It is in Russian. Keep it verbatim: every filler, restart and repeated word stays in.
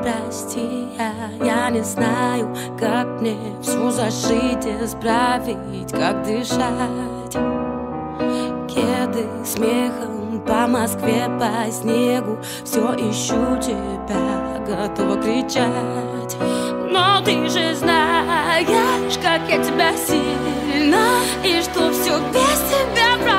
прости, а я не знаю, как мне все зашить, исправить, как дышать. Кеды смехом по Москве, по снегу, все ищу тебя, готова кричать. Но ты же знаешь, как я тебя сильно, и что все без тебя правда.